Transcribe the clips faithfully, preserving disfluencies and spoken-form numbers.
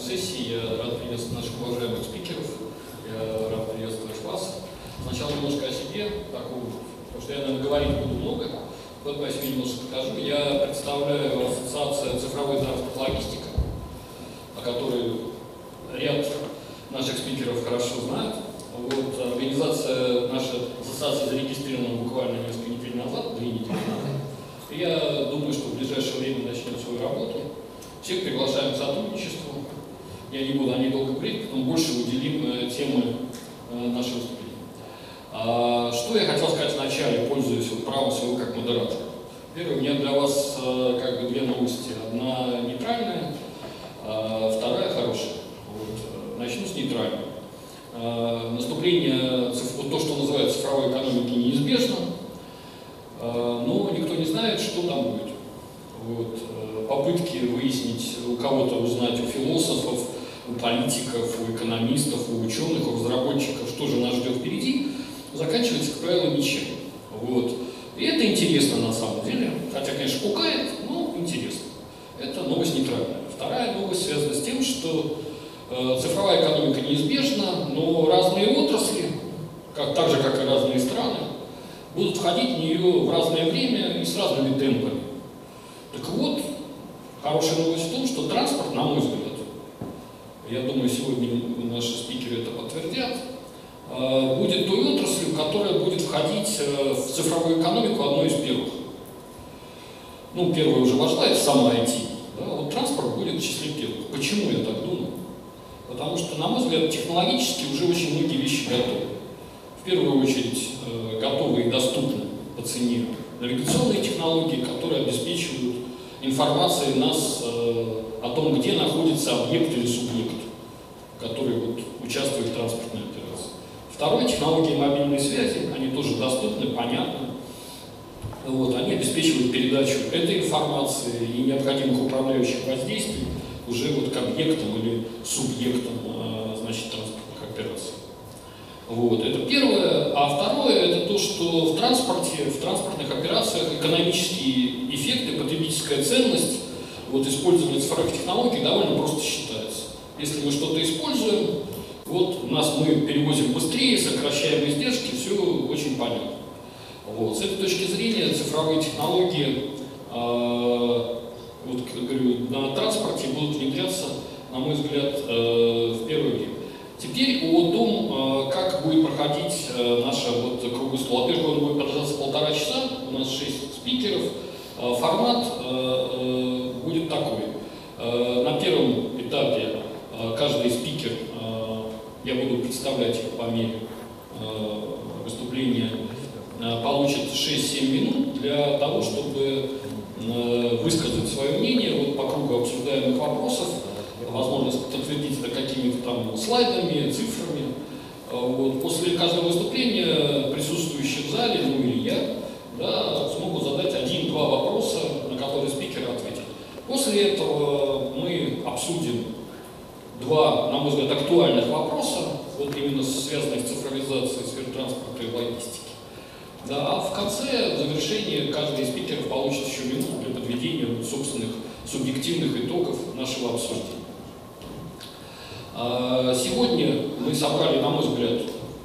сессии. Я рад приветствовать наших уважаемых спикеров. Я рад приветствовать вас. Сначала немножко о себе, такую, потому что я, наверное, говорить буду много, поэтому я себе немножко скажу. Я представляю ассоциацию «Цифровой транспорт логистика», о которой ряд наших спикеров хорошо знают. Вот, организация, наша ассоциация зарегистрирована буквально несколько недель назад, две недели назад. И я думаю, что в ближайшее время начнем свою работу. Всех приглашаем к сотрудничеству. Я не буду о ней долго говорить, потом больше уделим э, темы э, нашего выступления. А, что я хотел сказать вначале, пользуясь вот правом своего как модератора. Первое, у меня для вас э, как бы две новости. Одна нейтральная, а вторая хорошая. Вот. Начну с нейтральной. А, наступление, вот то, что называется цифровой экономики, неизбежно, а, но никто не знает, что там будет. Вот. Попытки выяснить, у кого-то узнать, у философов, у политиков, у экономистов, у ученых, у разработчиков, что же нас ждет впереди, заканчивается, как правило, ничем. Вот. И это интересно на самом деле, хотя, конечно, пугает, но интересно. Это новость нейтральная. Вторая новость связана с тем, что э, цифровая экономика неизбежна, но разные отрасли, как, так же, как и разные страны, будут входить в нее в разное время и с разными темпами. Так вот, хорошая новость в том, что транспорт, на мой взгляд, я думаю, сегодня наши спикеры это подтвердят, будет той отраслью, которая будет входить в цифровую экономику одной из первых. Ну, первая уже вошла, это сама ай ти. Да? Вот транспорт будет в числе первых. Почему я так думаю? Потому что, на мой взгляд, технологически уже очень многие вещи готовы. В первую очередь, готовы и доступны по цене навигационные технологии, которые обеспечивают информацией нас э, о том, где находится объект или субъект, который вот, участвует в транспортной операции. Второе, технологии мобильной связи, они тоже доступны, понятны. Вот, они обеспечивают передачу этой информации и необходимых управляющих воздействий уже вот к объектам или субъектам э, значит, транспортных операций. Вот, это первое. А второе, это то, что в транспорте, в транспортных операциях экономические эффекты, потребительская ценность вот, использования цифровых технологий довольно просто считается. Если мы что-то используем, вот у нас мы перевозим быстрее, сокращаем издержки, все очень понятно. Вот, с этой точки зрения цифровые технологии э, вот, как говорю, на транспорте будут внедряться, на мой взгляд, э, в первое время. Теперь о том, как будет проходить наша вот круглый стол. Во-первых, он будет продолжаться полтора часа, у нас шесть спикеров. Формат будет такой. На первом этапе каждый спикер, я буду представлять их по мере выступления, получит шесть-семь минут для того, чтобы высказать свое мнение вот по кругу обсуждаемых вопросов. Возможно, подтвердить это какими-то там слайдами, цифрами. Вот. После каждого выступления присутствующие в зале, ну или я, да, смогут задать один-два вопроса, на которые спикеры ответят. После этого мы обсудим два, на мой взгляд, актуальных вопроса, вот именно связанных с цифровизацией сферы транспорта и логистики. Да, а в конце, в завершении, каждый из спикеров получит еще минуту для подведения собственных субъективных итогов нашего обсуждения. Сегодня мы собрали, на мой взгляд,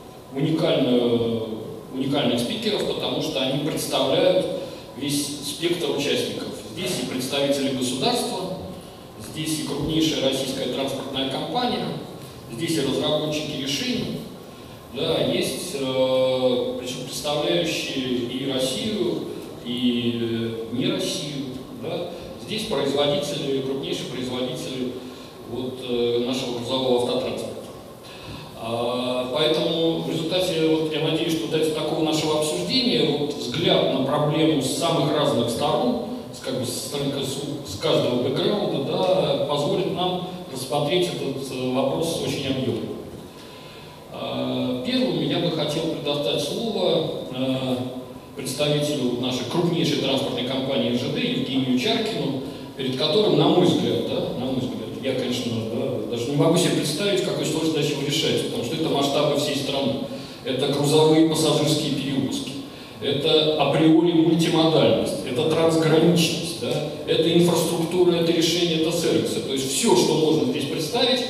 уникальных спикеров, потому что они представляют весь спектр участников. Здесь и представители государства, здесь и крупнейшая российская транспортная компания, здесь и разработчики решений, да, есть причем представляющие и Россию, и не Россию. Да. Здесь производители, крупнейшие производители вот, нашего грузового автотранспорта. А, поэтому в результате, вот, я надеюсь, что в результате такого нашего обсуждения вот, взгляд на проблему с самых разных сторон, с, как бы, с, с каждого бэкграунда, да, позволит нам рассмотреть этот вопрос очень объемно. А, первым я бы хотел предоставить слово а, представителю нашей крупнейшей транспортной компании эр жэ дэ Евгению Чаркину, перед которым, на мой взгляд, да, на мой взгляд, я, конечно, да, даже не могу себе представить, какой сложной задачей его решать, потому что это масштабы всей страны, это грузовые пассажирские перевозки, это априори мультимодальность, это трансграничность, да, это инфраструктура, это решение, это сервисы. То есть все, что можно здесь представить,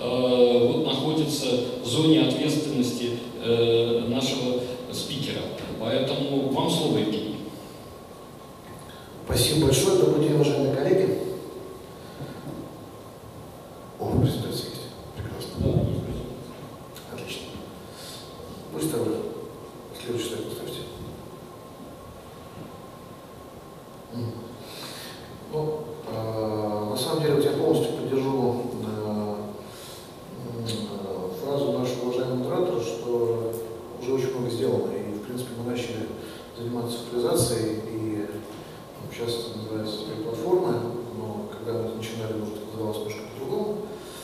вот находится в зоне ответственности нашего спикера. Поэтому вам слово, Евгений. Спасибо большое. Добрый день, уважаемые коллеги. О, презентация есть. Прекрасно. Да, есть презентация. Отлично. Быстро вы следующий слайд поставьте. Ну, э, на самом деле, вот я полностью поддержу э, э, фразу нашего уважаемого модератора, что уже очень много сделано, и, в принципе, мы начали заниматься цифровизацией, и ну, сейчас это называется платформы, но когда мы начинали, может, это называлось немножко по-другому.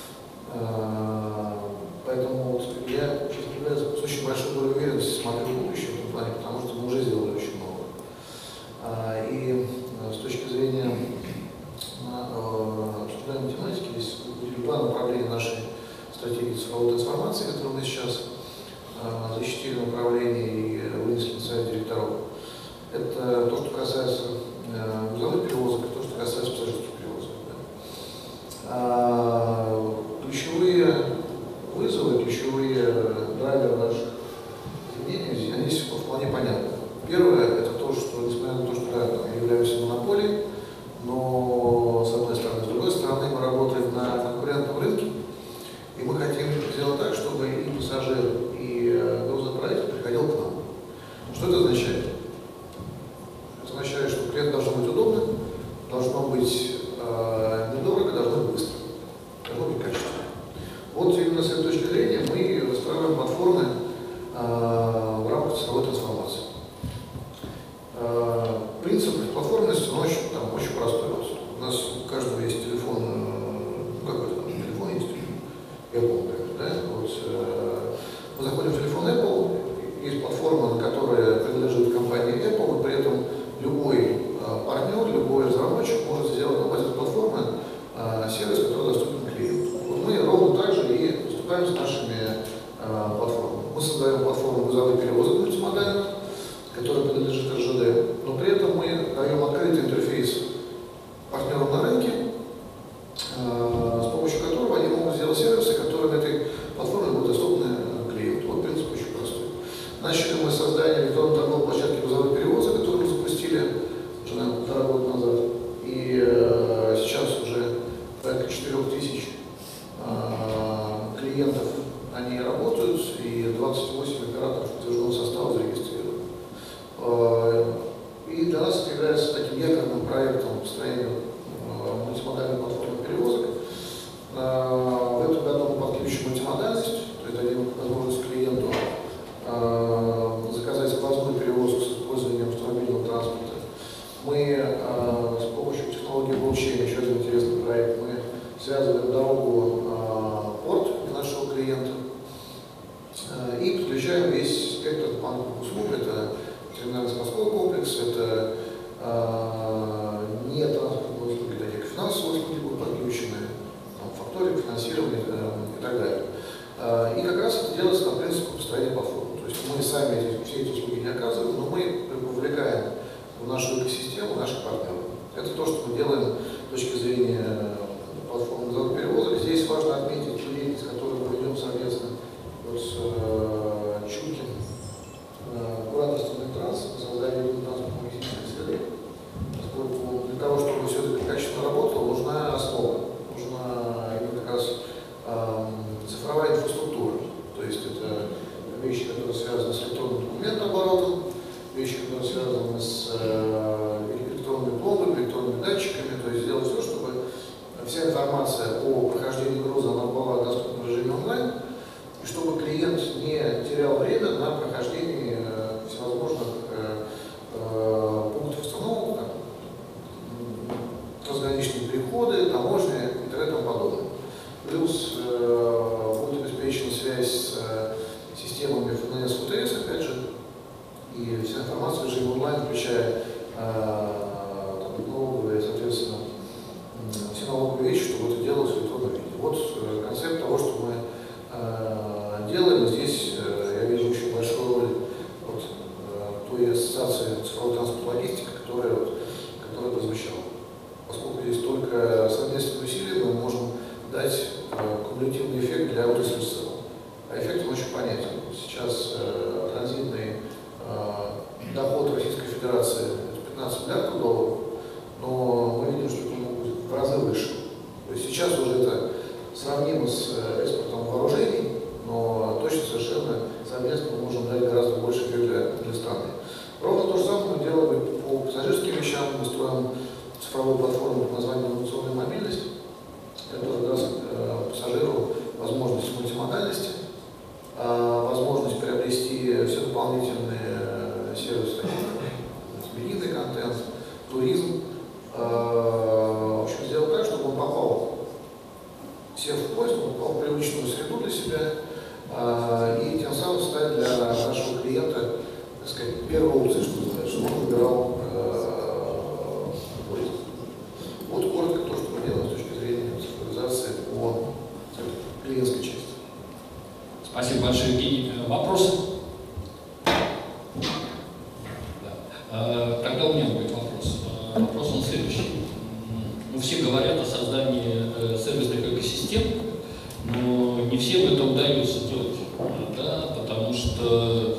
Э, поэтому вот я сейчас с очень большой долей уверенности смотрю в будущее в этом плане, потому что мы уже сделали очень много. Э, и с точки зрения обсуждаемой тематики, здесь два направления нашей стратегии цифровой трансформации, которые мы сейчас э, защитили направление и вынесли на совет директоров. Это то, что касается э, грузовых перевозок, и то, что касается пассажирских перевозок. Да. А, ключевые вызовы, ключевые драйверы наших изменений, они здесь вполне понятны. Первое – это то, что, несмотря на то, что да, мы являемся монополией, но с одной стороны, с другой стороны, мы работаем на конкурентном рынке, и мы хотим сделать так, чтобы и пассажир, и грузоотправитель приходил к нам. Что это означает? Это означает, что клиент должен быть удобным, должно быть э, недорого, должно быть быстро, должно быть качественно. Вот именно с этой точки зрения мы выстраиваем платформы э, в рамках цифровой трансформации. Принцип платформенности, он очень, там, очень простой. У нас у каждого есть телефон, ну какой-то там телефон есть, Apple, да? Вот, э, мы заходим в телефон Apple, есть платформа, которая принадлежит компании Apple, и при этом любой э, партнер, любой разработчик может сделать на базе платформы э, сервис, который доступен клиенту. Вот мы ровно так же и выступаем с нашими э, платформами. Мы создаем платформу грузовых перевозок мультимодальных, который принадлежит эр жэ дэ, но при этом мы даем открытый интерфейс партнерам на рынке, э, с помощью которого они могут сделать сервисы, которые на этой платформе будут доступны клиенту. Вот принцип очень простой. Начали мы с создания электронной торговой площадки грузовых перевозок, которую мы запустили уже, наверное, полтора года назад. И э, сейчас уже порядка четырёх тысяч э, клиентов они работают, и двадцать восемь операторов подтвержденного состава зарегистрированы. И для нас это является таким якорным проектом построения мультимодальной платформы перевозок. В этом году мы подключим мультимодальность, то есть дадим возможность клиенту заказать сквозную перевозку с использованием автомобильного транспорта. Мы с помощью технологии блокчейн, еще один интересный проект, мы связываем дорогу порт для нашего клиента и подключаем весь спектр банковых услуг. Это терминально-складской комплекс, это э, не транспортные услуги, такие финансовые услуги будут подключены, факторинг, финансирование э, и так далее. Э, и как раз это делается на принципе построения платформы. То есть мы сами эти, все эти услуги не оказываем, но мы вовлекаем в нашу экосистему наших партнеров. Это то, что мы делаем с точки зрения платформы грузовых перевозок. Здесь важно отметить ту деятельность, которую мы ведем совместно вот с э, Чуткин, кураторство Транс, создание транспортно-логистической среды, поскольку для того, чтобы все это качественно работало, нужна основа, нужна именно как раз э, цифровая инфраструктура. То есть это вещи, которые связаны с электронным документооборотом, вещи, которые связаны с э, электронными пломбами, электронными датчиками, то есть сделать все, чтобы кумулятивный эффект для отрасли в целом. А эффект он очень понятен. Сейчас э, транзитный э, доход Российской Федерации это пятнадцать миллиардов долларов, но мы видим, что это будет в разы выше. То есть сейчас уже это сравнимо с экспортом вооружений, но точно совершенно совместно мы можем дать гораздо больше эффект для, для страны. Ровно то же самое мы делаем по пассажирским вещам. Мы строим цифровую платформу под названием «Инновационная мобильность», которая даст э, пассажиру возможность мультимодальности, э, возможность приобрести все дополнительные э, сервисы, такие медийный контент, туризм. Э, в общем, сделать так, чтобы он попал, сев в поезд, он попал в привычную среду для себя, э, и тем самым стать для нашего клиента, так сказать, первой опцией, что называется, чтобы он выбирал э, поезд. Вот коротко то, что мы делаем с точки зрения цифровизации по клиентской части. Спасибо большое, Евгений. Вопросы? Да. Тогда у меня будет вопрос. Вопрос он следующий. Ну, все говорят о создании сервисных экосистем, но не всем это удается делать, да, потому что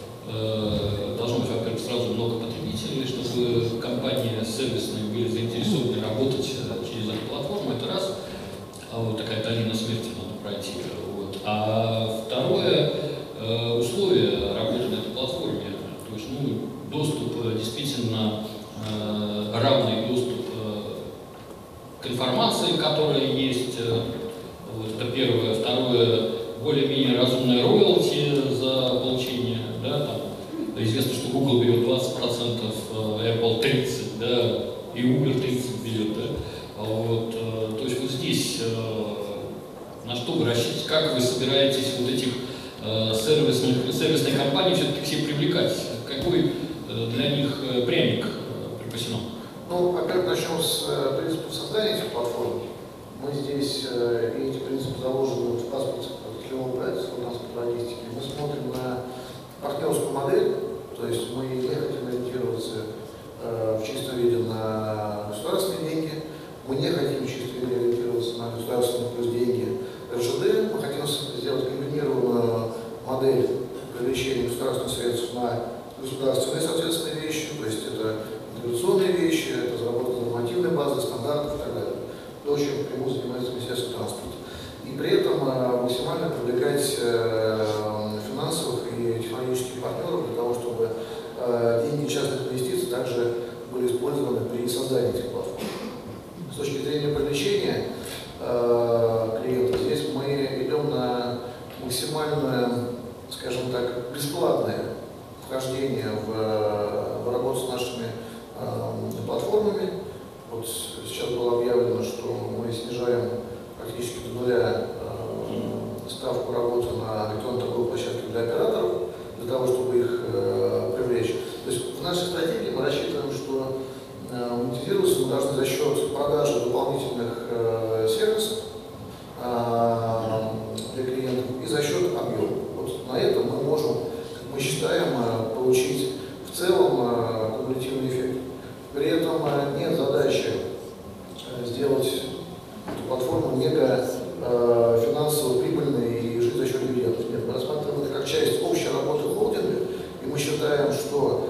э, должно быть, во-первых, сразу много потребителей, чтобы компании сервисные были заинтересованы работать через эту платформу, это раз. А вот такая долина смерти надо пройти. Вот. А второе, э, условия работы на этой платформе, то есть ну, доступ, действительно э, равный доступ э, к информации, которая есть, э, вот это первое. Второе, более-менее разумное роялти за получение, да, там, известно, что Google берет двадцать процентов, Apple тридцать процентов, да, и Uber тридцать процентов берет, да. Вот, то есть вот здесь на что вы рассчитываете, как вы собираетесь вот этих сервисных, сервисных компаний все-таки к себе привлекать? Какой для них пряник припасено? Ну, опять начнем с принципа создания этих платформ. Мы здесь, и эти принципы заложены в паспорте отраслевого правительства, транспортной логистики. Мы смотрим на партнерскую модель, то есть мы не хотим ориентироваться э, в чистом виде на государственные деньги, мы не хотим в чистом виде ориентироваться на государственные плюс деньги эр жэ дэ, мы хотим сделать комбинированную модель привлечения государственных средств на государственные, соответственные вещи, то есть это интеграционные вещи, это разработка нормативной базы, стандартов и так далее. То, чем прямую занимается Министерство транспорта. И при этом э, максимально привлекать э, финансовых и технологических партнеров для того, чтобы э, деньги частных инвестиций также были использованы при создании этих платформ. С точки зрения привлечения э, клиентов, здесь мы идем на максимальное, скажем так, бесплатное вхождение в, в работу с нашими э, платформами. Вот сейчас было объявлено, что мы снижаем практически до нуля э, ставку работы на электронной торговой площадке для операторов, для того, чтобы их э, привлечь. То есть в нашей стратегии мы рассчитываем, что э, монетизироваться мы должны за счет продажи дополнительных э, сервисов э, для клиентов и за счет объема. Вот на этом мы можем, как мы считаем, э, получить в целом э, кумулятивный эффект. При этом э, нет задачи э, сделать эту платформу мега э, финансово прибыльной и жить за счет дивидендов. Нет, мы рассматриваем это как часть общей работы холдинга, и мы считаем, что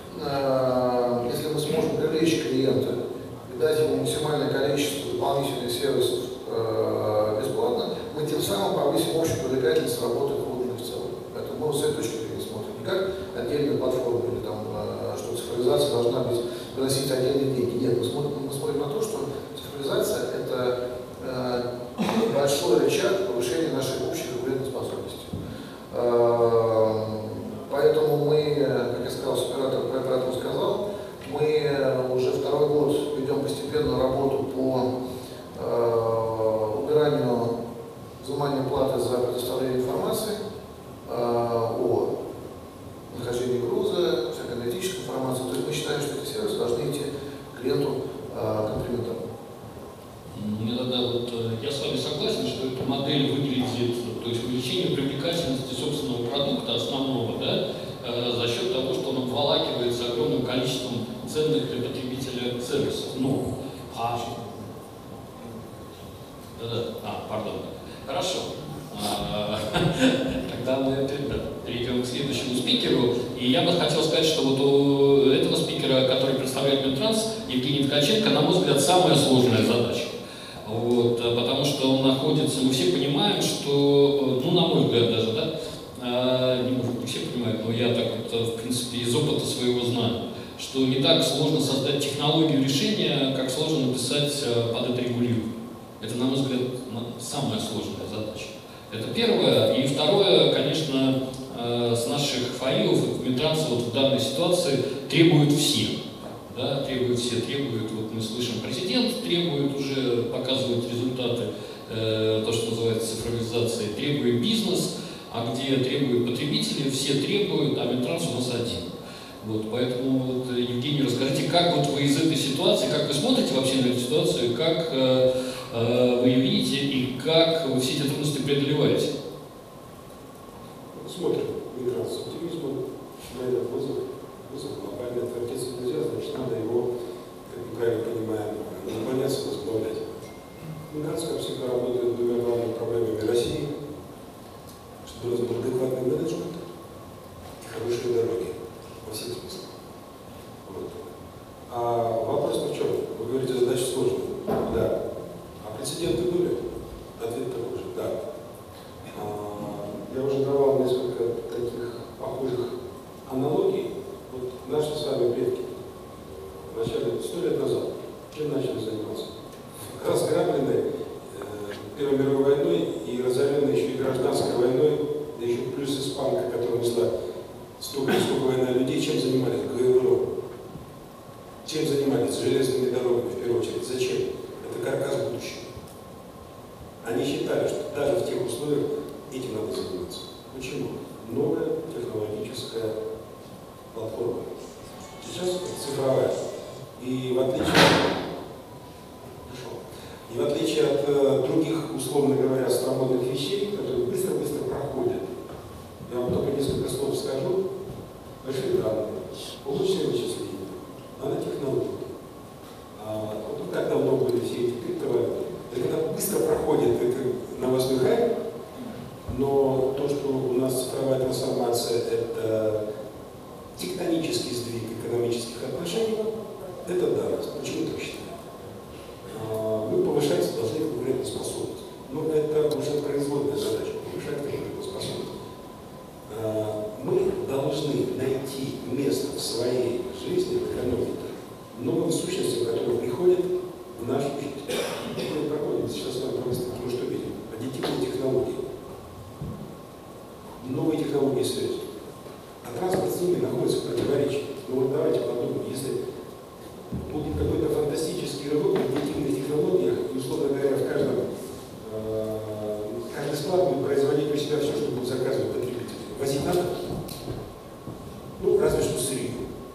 э, если мы сможем привлечь клиента и дать ему максимальное количество дополнительных сервисов э, бесплатно, мы тем самым повысим общую привлекательность работы холдинга в целом. Поэтому мы с этой точки зрения смотрим не как отдельную платформу или там, э, что цифровизация должна быть приносить отдельные деньги. Нет, мы смотрим, мы смотрим на то, что цифровизация – это э, большой рычаг повышения нашей общей конкурентоспособности. Э, поэтому мы, как я сказал, с оператором, про оператор сказал, мы уже второй год ведем постепенную работу по э, убиранию взимания платы за предоставление информации э, о нахождении груза, всякой аналитической информации. То есть мы считаем, что эти сервисы должны идти клиенту э, комплиментарно. Мне тогда вот, я с вами согласен, что эта модель выглядит, то есть увеличение привлекательности собственного продукта основного, да, э, за счет того, что он обволакивается огромным количеством ценных для потребителя сервисов. Но, а, да, да, а, пардон. Хорошо. Тогда мы перейдем к следующему спикеру. И я бы хотел сказать, что вот у этого спикера, который представляет Минтранс, Евгений Ткаченко, на мой взгляд, самая сложная задача. Вот, потому что он находится, мы все понимаем, что, ну, на мой взгляд даже, да, не, может, не все понимают, но я так вот, в принципе, из опыта своего знаю, что не так сложно создать технологию решения, как сложно написать под это регулирование. Это, на мой взгляд, самая сложная задача. Это первое. И второе, конечно, с наших файлов Минтранс вот в данной ситуации требуют все. Да, требуют все, требуют, вот мы слышим, президент требует уже показывать результаты, э, то, что называется цифровизацией, требует бизнес, а где требуют потребители, все требуют, а Минтранс у нас один. Вот, поэтому, вот, Евгений, расскажите, как вот вы из этой ситуации, как вы смотрите вообще на эту ситуацию, как э, э, вы ее видите и как вы все эти трудности преодолеваете? Смотрим Минтранс с оптимизмом на этот вызов. Вызов глобальный, отвертеться нельзя, значит, надо его, как мы правильно понимаем, наклоняться, возглавлять. Минтранс, как всегда, работает двумя главными проблемами России, чтобы у нас был адекватный менеджмент и хорошие дороги во всех смыслах. Вот. А вопрос в чем? Вы говорите, задача сложная. Да. А прецеденты были? Ответ такой же. Да. А, я уже давал несколько таких похожих аналогий. Вот наши с вами предки в начале, сто лет назад, чем начали заниматься? Разграбленной э, Первой мировой войной и разоренной еще и гражданской войной, да еще плюс испанка, которая несла столько, сколько война людей, чем занимались? ГВРО. Чем занимались? Железными дорогами, в первую очередь. Зачем? Это каркас будущего. Они считали, что даже в тех условиях этим надо заниматься. Почему? Новая технологическая платформа. Сейчас цифровая. И в отличие, и в отличие от э, других, условно говоря, старомодных вещей, которые быстро-быстро проходят, я вам только несколько слов скажу. Большие данные, облачные вычисления, нанотехнологии. А, вот не так давно были все эти криптовалюты. Это когда быстро проходит, это новостной хайп, но то, что у нас цифровая трансформация, это тектонический сдвиг экономических отношений, это данность. Почему так считаю? Мы повышать должны конкурентоспособность. Но это уже производная задача, повышать конкурентоспособность. Мы должны найти место в своей жизни, в экономике, новым сущностям, которые приходят в нашу жизнь. Мы проходим сейчас с вами просто потому что видим. Аддитивные технологии. Новые технологии связи. А транспорт с ними находится в противоречии. Ну вот давайте подумаем, если будет какой-то фантастический рывок в аддитивных технологиях, и, условно говоря, в каждом, э, каждый склад будет производить у себя все, что будет заказывать потребитель. Возить надо? Ну, разве что сырье.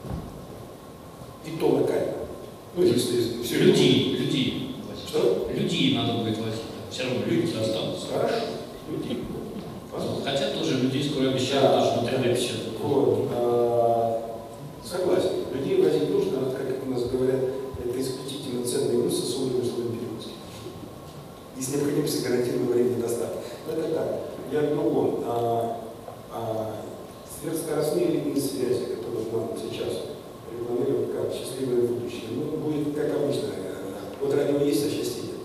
И то локально. Ну, если все людей, людей. Что? Людей надо будет возить. Все равно люди останутся. Хорошо. Людей. Хотя тоже людей скоро обещают, да, даже на три дэ печатать. Вот. А, согласен. Людей возить нужно, как у нас говорят, это исключительно ценный груз с особым условием перевозки. И с необходимостью гарантированного времени доставки. Но это так. Я в другом. А, а, сверхскоростные линии связи, которые нам сейчас рекламируют как счастливое будущее, ну, будет как обычно. Вот радио есть, а счастья нет.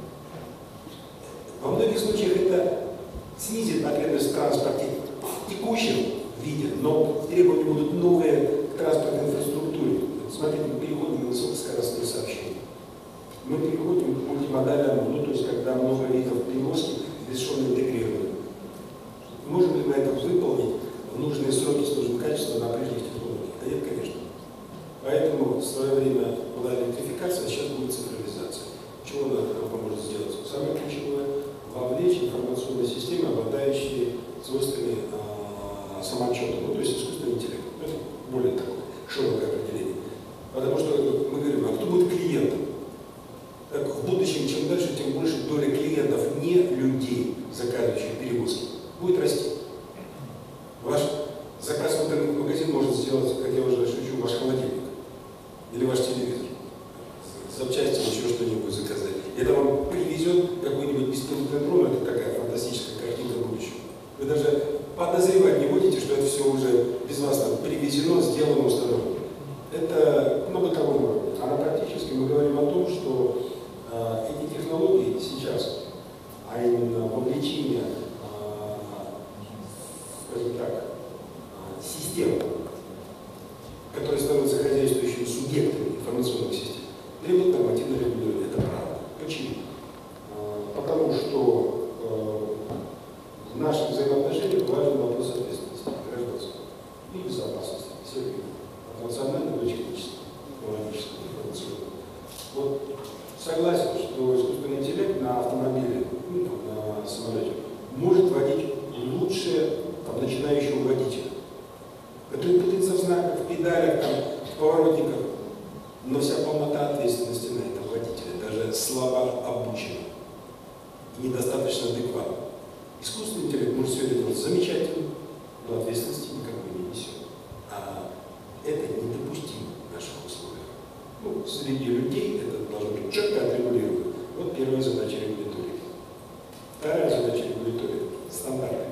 Во многих случаях это снизит потребность в транспорте в текущем виде, но требования будут новые к транспортной инфраструктуре. Смотрите, мы переходим на высокоскоростные сообщения. Мы переходим к мультимодальному, ну то есть когда много видов перевозки бесшумно интегрированы. Можем ли мы это выполнить в нужные сроки с нужным качеством на прежних технологиях? Да нет, конечно. Поэтому в свое время была электрификация, а сейчас будет цифровизация. Чего она поможет сделать? Самое ключевое – вовлечь информационные системы, обладающие свойствами э, самоотчета, ну, то есть искусственный интеллект. Это более такое широкое определение. Потому что мы говорим, а кто будет клиентом? Так, в будущем, чем дальше, тем больше доля клиентов, не людей, заказывающих перевозки, будет расти. Ваш заказ в интернет-магазин может сделать, как я уже шучу, ваш холодильник или ваш телевизор. Запчасти, еще что-нибудь заказать. Это вам привезет какой-нибудь беспилотный дрон, это такая фантастика. привезено, сделано, установлено. Это на бытовом уровне. А на практически мы говорим о том, что э, эти технологии сейчас, а именно вовлечение, э, скажем так, э, систем, которые становятся хозяйствующими субъектами информационных систем, требуют нормативного регулирования. Это правда. Почему? Э, потому что э, в наших взаимоотношениях важен вопрос ответственности гражданского и безопасности всех видов. От национального до технического, технологического, информационного. Вот согласен, что искусственный интеллект на автомобиле, ну, на самолете может водить лучше там, начинающего водителя, который путается в знаках, в педалях, там, в поворотниках, но вся полнота ответственности на этого водителя, даже слабо обученный, недостаточно адекватно. Искусственный интеллект может все это делать замечательно, но ответственности никакой не несет. А это недопустимо в наших условиях. Ну, среди людей это должно быть четко отрегулировано. Вот первая задача регулятории. Вторая задача регулятории – стандарты.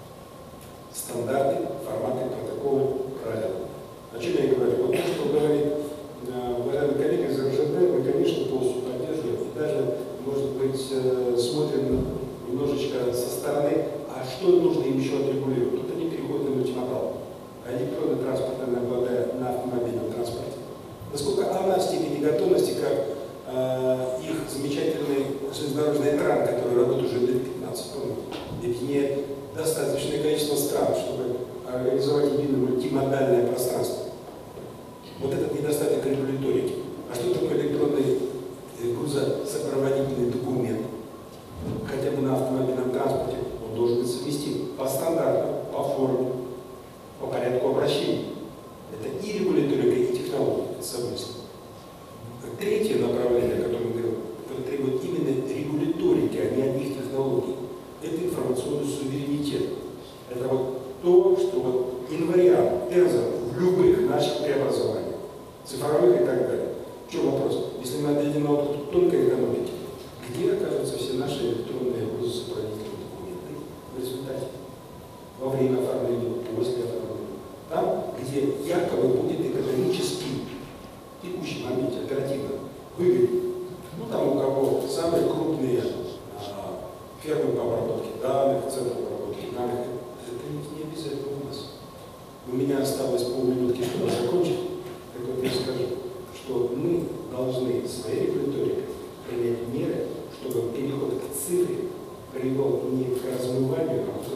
Стандарты, форматы, протоколы, правила. О чем я и говорю? Вот то, что говорит э, уважаемый коллега из эр жэ дэ, мы, конечно, полностью поддерживаем. И даже, может быть, э, смотрим немножечко со стороны, а что нужно им еще отрегулировать. Тут они переходят на мультимодал. А электронный транспорт, она обладает на автомобильном транспорте. Насколько она в степени готовности, как э, их замечательный железнодорожный экран, который работает уже лет пятнадцать, по-моему, объединяет достаточное количество стран, чтобы организовать единое мультимодальное пространство. Вот этот недостаток регуляторики. А что такое электронный грузосопроводительный документ? Хотя бы на автомобильном транспорте он должен быть совместим по стандартам, по форме, по порядку обращения. Это и регуляторика, и технология, это совместно. Третье направление, о котором мы говорим, которое требует именно регуляторики, а не одних технологий, это информационный суверенитет. Это вот то, что вот инвариант, тензор в любых наших преобразованиях, цифровых и так далее. В чем вопрос? Если мы отдадим на вот тонкой экономике, где окажутся все наши электронные грузосопроводительные документы в результате? Во время оформления, после оформления. Там, где якобы будет экономически в текущем моменте оперативно выгодно. Ну, там у кого самые крупные а, фермы по обработке данных, центры по обработке данных. Это не обязательно у нас. У меня осталось полминутки, чтобы закончить. Так вот я скажу, что мы должны своей регуляторикой принять меры, чтобы переход к цифре привел не к размыванию